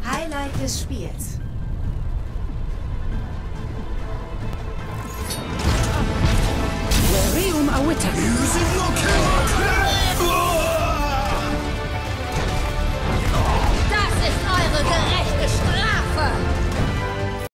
Highlight des Spiels. Reum Awitta. Das ist eure gerechte Strafe!